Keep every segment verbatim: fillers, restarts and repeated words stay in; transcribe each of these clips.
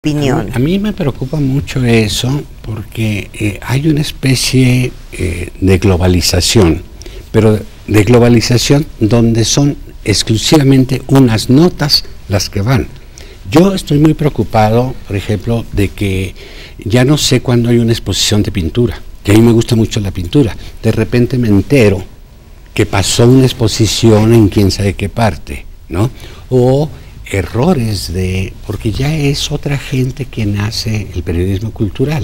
opinión. A mí, a mí me preocupa mucho eso porque eh, hay una especie eh, de globalización, pero de globalización donde son exclusivamente unas notas las que van. Yo estoy muy preocupado, por ejemplo, de que ya no sé cuándo hay una exposición de pintura, que a mí me gusta mucho la pintura. De repente me entero que pasó una exposición en quién sabe qué parte, ¿no? O errores de, porque ya es otra gente quien hace el periodismo cultural,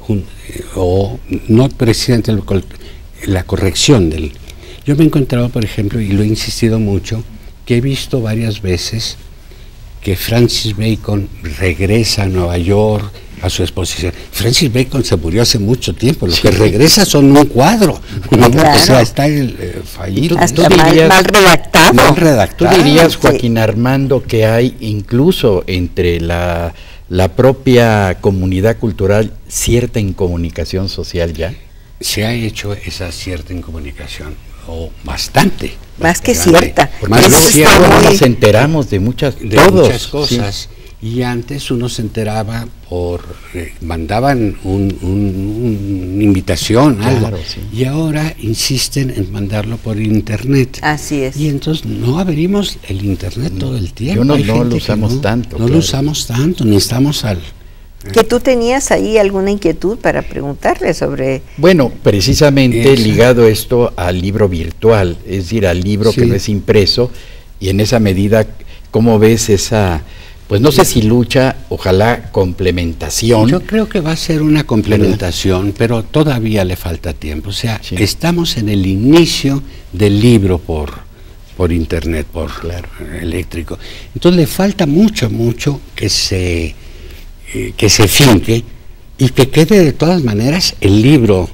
o no precisamente el, la corrección del... Yo me he encontrado, por ejemplo, y lo he insistido mucho, que he visto varias veces que Francis Bacon regresa a Nueva York a su exposición. Francis Bacon se murió hace mucho tiempo, lo sí. que regresa son un cuadro, ¿no? Claro. O sea, está el eh, fallido. Hasta ¿Tú dirías, mal, mal redactado. Mal redactado. ¿Tú dirías, Joaquín sí. Armando, que hay incluso entre la, la propia comunidad cultural cierta incomunicación social ya? Se ha hecho esa cierta incomunicación, o bastante. Más que cierta. Más que cierta. Ahora nos enteramos de muchas, de todos, muchas cosas. Sí. Y antes uno se enteraba por, eh, mandaban un, un, una invitación, claro, algo, sí. y ahora insisten en mandarlo por internet. Así es. Y entonces no abrimos el internet no, todo el tiempo. Yo no, no lo usamos no, tanto. No claro. lo usamos tanto, ni estamos al... ¿Que tú tenías ahí alguna inquietud para preguntarle sobre...? Bueno, precisamente esa. ligado esto al libro virtual, es decir, al libro sí. que no es impreso, y en esa medida, ¿cómo ves esa... Pues no sé si lucha, ojalá complementación. Yo creo que va a ser una complementación, pero todavía le falta tiempo. O sea, sí. estamos en el inicio del libro por, por internet, por claro. eléctrico. Entonces le falta mucho, mucho que se, eh, que se finque y que quede de todas maneras el libro.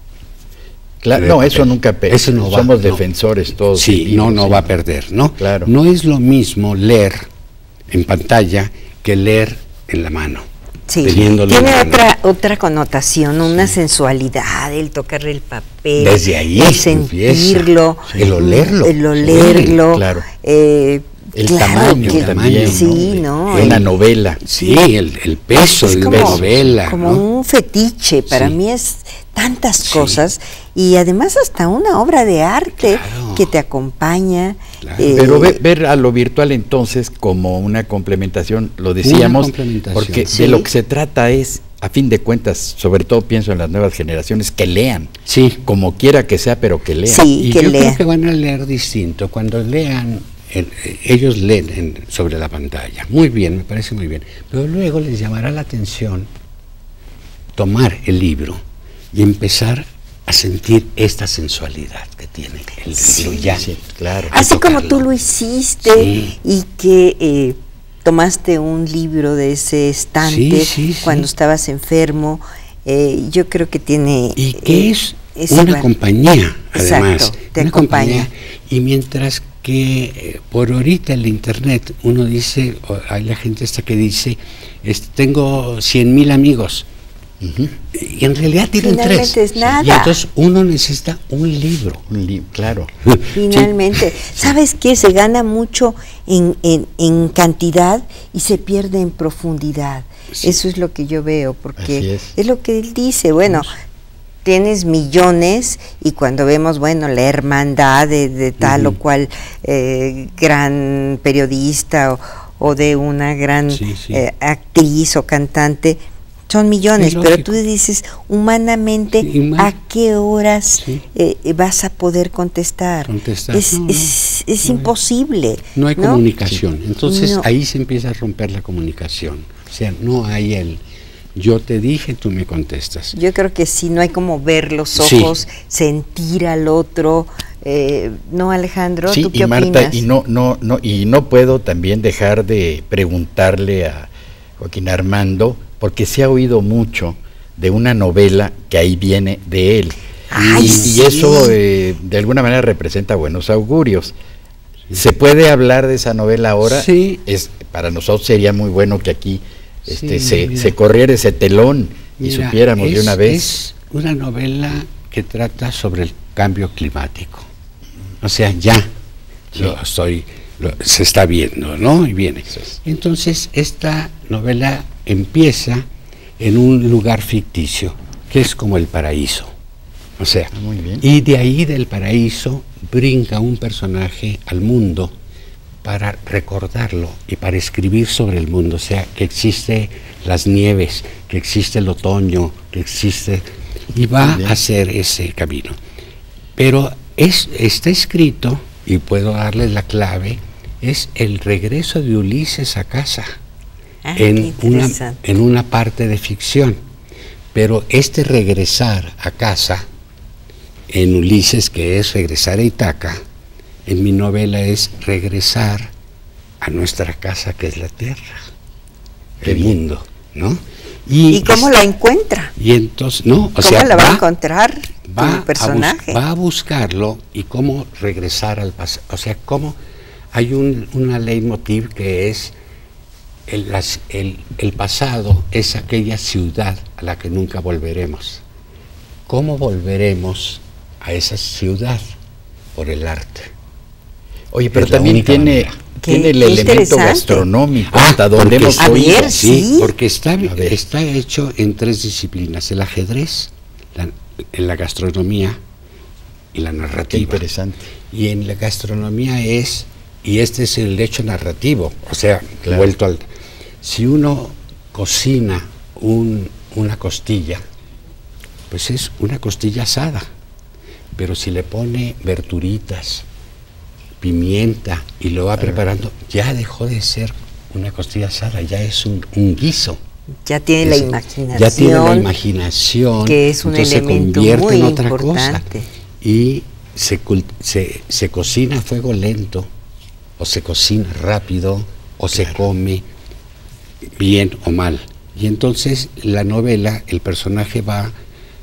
Claro, no, eso nunca pe eso no somos va, defensores no. todos. Sí, libros, no, no sí. va a perder, ¿no? Claro. No es lo mismo leer en pantalla que leer en la mano. Sí, tiene otra otra connotación, una sí. sensualidad, el tocar el papel, desde ahí el sentirlo, sí. el olerlo, el olerlo, sí, claro. eh, el claro tamaño que, también, sí, ¿no? ¿no? De una el, novela. Sí, el, el peso es de como, una novela. Como ¿no? un fetiche, para sí. mí es tantas sí. cosas, y además hasta una obra de arte claro. que te acompaña. Claro. Eh, Pero ver, ver a lo virtual entonces como una complementación, lo decíamos, complementación. porque sí. de lo que se trata es, a fin de cuentas, sobre todo pienso en las nuevas generaciones, que lean, sí. como quiera que sea, pero que lean. Sí, y que yo lean. creo que van a leer distinto, cuando lean, en, ellos leen en, sobre la pantalla, muy bien, me parece muy bien, pero luego les llamará la atención tomar el libro y empezar a sentir esta sensualidad que tiene el sí, libro ya, sí, claro. Así como tú lo hiciste sí. y que eh, tomaste un libro de ese estante sí, sí, cuando sí. estabas enfermo, eh, yo creo que tiene... Y que eh, es, es una igual. compañía, además. Exacto, te una acompaña. Compañía, y mientras que eh, por ahorita el internet, uno dice, hay la gente esta que dice, es, tengo cien mil amigos, Uh-huh. y en realidad tienen tres. Es nada. Y entonces uno necesita un libro. Un li claro. Finalmente. Sí. ¿Sabes qué? Se gana mucho en, en, en cantidad y se pierde en profundidad. Sí. Eso es lo que yo veo, porque es. es lo que él dice. Bueno, sí. tienes millones y cuando vemos, bueno, la hermandad de, de tal uh-huh. o cual eh, gran periodista o, o de una gran sí, sí. Eh, actriz o cantante, son millones, pero tú dices, humanamente, sí, ¿a qué horas sí. eh, vas a poder contestar? contestar. Es, no, es, no, es no imposible. Hay, no hay ¿no? comunicación, sí. entonces no. ahí se empieza a romper la comunicación. O sea, no hay el, yo te dije, tú me contestas. Yo creo que sí, no hay como ver los ojos, sí. sentir al otro. Eh, ¿No, Alejandro? Sí, ¿tú qué y Marta, opinas? Y no, no, no, y no puedo también dejar de preguntarle a Joaquín Armando, porque se ha oído mucho de una novela que ahí viene de él. Ay, y, sí. y eso eh, de alguna manera representa buenos augurios. Sí. ¿Se puede hablar de esa novela ahora? Sí. Es, para nosotros sería muy bueno que aquí este, sí, se, se corriera ese telón y mira, supiéramos es, de una vez. Es una novela que trata sobre el cambio climático. O sea, ya sí. lo estoy, lo, se está viendo, ¿no? Y viene. Sí. Entonces, esta novela empieza en un lugar ficticio, que es como el paraíso. O sea, muy bien. Y de ahí del paraíso brinca un personaje al mundo para recordarlo y para escribir sobre el mundo. O sea, que existe las nieves, que existe el otoño, que existe... Y va a hacer ese camino. Pero es, está escrito, y puedo darles la clave, es el regreso de Ulises a casa. Ah, en, una, en una parte de ficción. Pero este regresar a casa, en Ulises, que es regresar a Ítaca, en mi novela es regresar a nuestra casa, que es la tierra, el mundo, ¿no? ¿Y, ¿Y cómo es, la encuentra? Y entonces, no, o ¿Cómo sea, la va, va a encontrar va tu personaje? A bus, va a buscarlo y cómo regresar al pasado. O sea, cómo hay un, una leitmotiv que es el, las, el, el pasado es aquella ciudad a la que nunca volveremos. ¿Cómo volveremos a esa ciudad? Por el arte. Oye, pero también tiene... Manera. Tiene el elemento gastronómico, ah, hasta donde hemos oído. Ver, sí, sí, porque está, está hecho en tres disciplinas: el ajedrez, la, en la gastronomía y la narrativa. Qué interesante. Y en la gastronomía es, y este es el hecho narrativo, o sea, claro. vuelto al... Si uno cocina un, una costilla, pues es una costilla asada, pero si le pone verduritas, pimienta y lo va claro. preparando, ya dejó de ser una costilla asada, ya es un, un guiso. Ya tiene es, la imaginación. Ya tiene la imaginación, que es un entonces elemento se convierte muy en otra importante. cosa. Y se, se, se cocina a fuego lento, o se cocina rápido, o claro. se come bien o mal. Y entonces la novela, el personaje va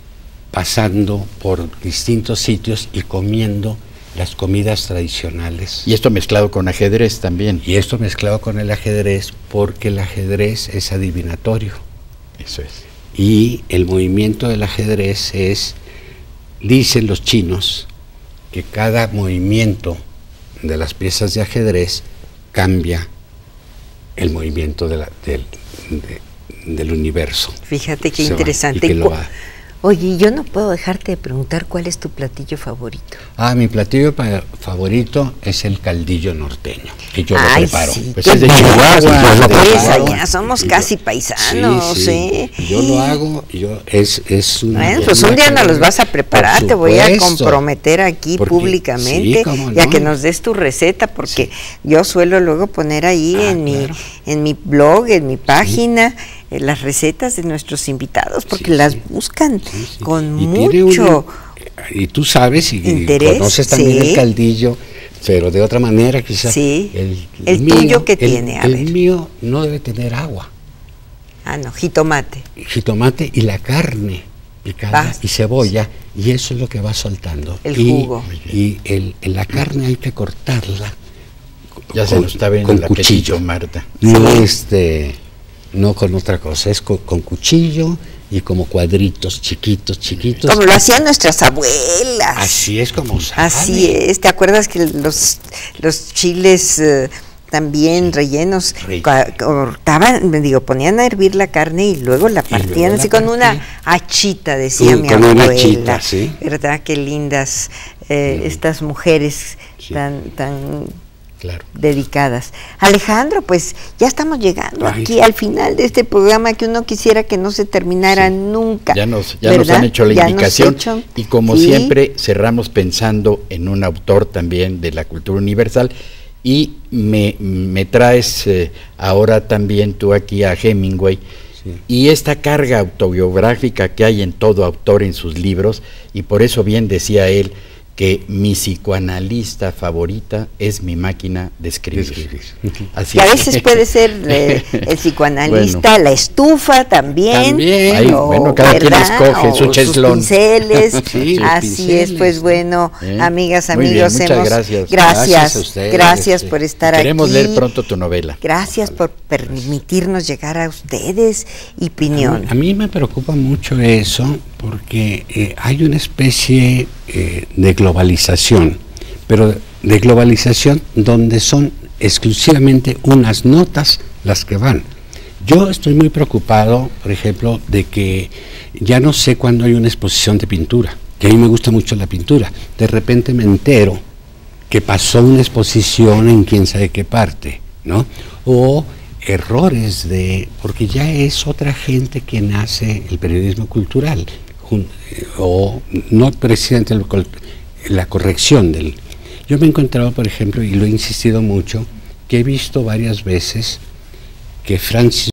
pasando por distintos sitios y comiendo las comidas tradicionales. Y esto mezclado con ajedrez también. Y esto mezclado con el ajedrez, porque el ajedrez es adivinatorio. Eso es. Y el movimiento del ajedrez es, dicen los chinos, que cada movimiento de las piezas de ajedrez cambia el movimiento de la, del, de, del universo. Fíjate qué interesante. Y que lo ha, Oye, yo no puedo dejarte de preguntar cuál es tu platillo favorito. Ah, mi platillo pa favorito es el caldillo norteño, que yo Ay, lo preparo. Sí, pues es de Chihuahua. Pues allá somos casi yo, paisanos, sí, sí. ¿eh? Yo lo hago, yo es, es una... Bueno, pues un día nos los vas a preparar, supuesto, te voy a comprometer aquí porque, públicamente, sí, no. y a que nos des tu receta, porque sí. yo suelo luego poner ahí ah, en, claro. mi, en mi blog, en mi página... Sí. las recetas de nuestros invitados, porque sí, las sí. buscan sí, sí. con y mucho un, y tú sabes y, interés, y conoces también sí. el caldillo, pero de otra manera quizás sí. el, el, el mío, tuyo que el, tiene a el ver. mío no debe tener agua. Ah, no, jitomate. Jitomate y la carne picada Basta. y cebolla, y eso es lo que va soltando. El y, jugo. Y el, el, la carne hay que cortarla. Ya con, se nos está viendo con el cuchillo, apetito, Marta. No sí. este... no con otra cosa, es con, con cuchillo y como cuadritos chiquitos, chiquitos. Como lo hacían nuestras abuelas. Así es como sabe. Así es, ¿te acuerdas que los, los chiles eh, también rellenos cortaban, digo, ponían a hervir la carne y luego la partían así con una hachita, decía uh, mi con abuela. Una hachita, ¿sí? ¿Verdad? Qué lindas eh, sí. estas mujeres sí. tan... tan Claro. dedicadas. Alejandro, pues ya estamos llegando Ay. aquí al final de este programa que uno quisiera que no se terminara sí. nunca. Ya nos, ya nos han hecho la ya indicación hecho, y como sí. siempre cerramos pensando en un autor también de la cultura universal y me, me traes eh, ahora también tú aquí a Hemingway sí. y esta carga autobiográfica que hay en todo autor en sus libros, y por eso bien decía él que mi psicoanalista favorita es mi máquina de escribir. Así y a veces puede ser eh, el psicoanalista, bueno, la estufa también. También. Ahí, o, bueno, cada ¿verdad? quien escoge su cheslón. Pinceles. Sí, así pinceles. es, pues bueno, ¿Eh? amigas, amigos, bien, hemos, gracias. Gracias, gracias, a ustedes, gracias por estar queremos aquí. Queremos leer pronto tu novela. Gracias por permitirnos llegar a ustedes y Piñón. A, a mí me preocupa mucho eso, porque eh, hay una especie eh, de globalización, pero de globalización donde son exclusivamente unas notas las que van. Yo estoy muy preocupado, por ejemplo, de que ya no sé cuándo hay una exposición de pintura, que a mí me gusta mucho la pintura. De repente me entero que pasó una exposición en quién sabe qué parte, ¿no? O errores de, porque ya es otra gente quien hace el periodismo cultural, o no precisamente el, la corrección del... Yo me he encontrado, por ejemplo, y lo he insistido mucho, que he visto varias veces que Francis